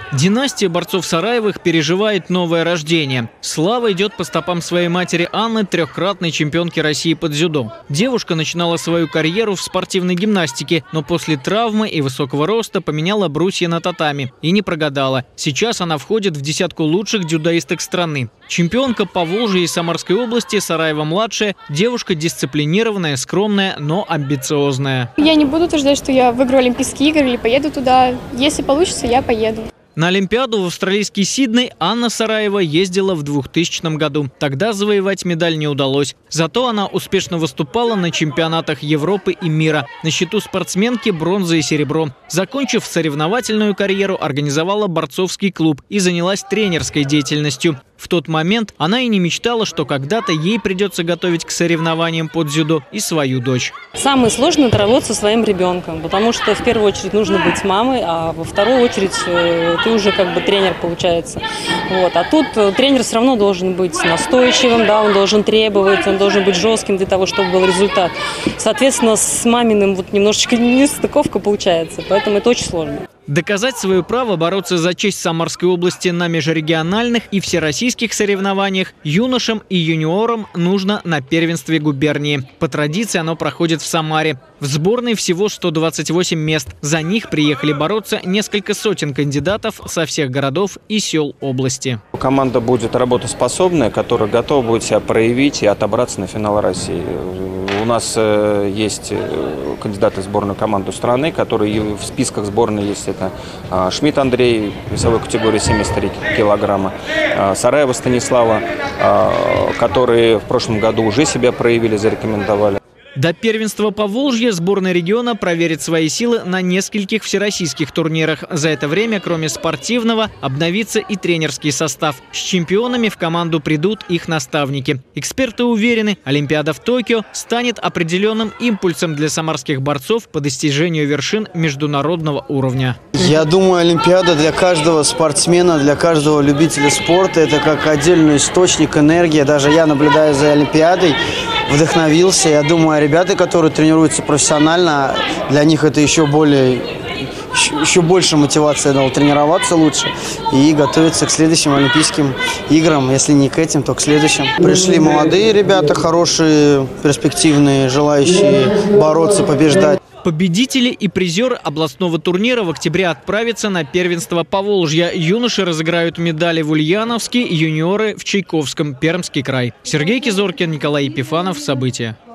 Династия борцов Сараевых переживает новое рождение. Слава идет по стопам своей матери Анны, трехкратной чемпионки России по дзюдо. Девушка начинала свою карьеру в спортивной гимнастике, но после травмы и высокого роста поменяла брусья на татами и не прогадала. Сейчас она входит в десятку лучших дзюдоисток страны. Чемпионка Поволжья и Самарской области Сараева-младшая – девушка дисциплинированная, скромная, но амбициозная. Я не буду утверждать, что я выиграю Олимпийские игры или поеду туда. Если получится, я поеду. На Олимпиаду в австралийский Сидней Анна Сараева ездила в 2000 году. Тогда завоевать медаль не удалось. Зато она успешно выступала на чемпионатах Европы и мира. На счету спортсменки бронза и серебро. Закончив соревновательную карьеру, организовала борцовский клуб и занялась тренерской деятельностью. В тот момент она и не мечтала, что когда-то ей придется готовить к соревнованиям по дзюдо и свою дочь. Самое сложное – это работать со своим ребенком, потому что в первую очередь нужно быть мамой, а во вторую очередь ты уже как бы тренер получается. А тут тренер все равно должен быть настойчивым, да, он должен требовать, он должен быть жестким для того, чтобы был результат. Соответственно, с маминым немножечко нестыковка получается, поэтому это очень сложно. Доказать свое право бороться за честь Самарской области на межрегиональных и всероссийских соревнованиях юношам и юниорам нужно на первенстве губернии. По традиции оно проходит в Самаре. В сборной всего 128 мест. За них приехали бороться несколько сотен кандидатов со всех городов и сел области. Команда будет работоспособная, которая готова будет себя проявить и отобраться на финал России. У нас есть кандидаты в сборную команду страны, которые в списках сборной есть. Это Шмидт Андрей, весовой категории 73 килограмма, Сараева Станислава, которые в прошлом году уже себя проявили, зарекомендовали. До первенства Поволжья сборная региона проверит свои силы на нескольких всероссийских турнирах. За это время, кроме спортивного, обновится и тренерский состав. С чемпионами в команду придут их наставники. Эксперты уверены, Олимпиада в Токио станет определенным импульсом для самарских борцов по достижению вершин международного уровня. Я думаю, Олимпиада для каждого спортсмена, для каждого любителя спорта – это как отдельный источник энергии. Даже я, наблюдая за Олимпиадой, вдохновился. Я думаю, ребята, которые тренируются профессионально, для них это еще больше мотивация дала тренироваться лучше и готовиться к следующим Олимпийским играм. Если не к этим, то к следующим. Пришли молодые ребята, хорошие, перспективные, желающие бороться, побеждать. Победители и призеры областного турнира в октябре отправятся на первенство Поволжья. Юноши разыграют медали в Ульяновске, юниоры в Чайковском, Пермский край. Сергей Кизоркин, Николай Епифанов. События.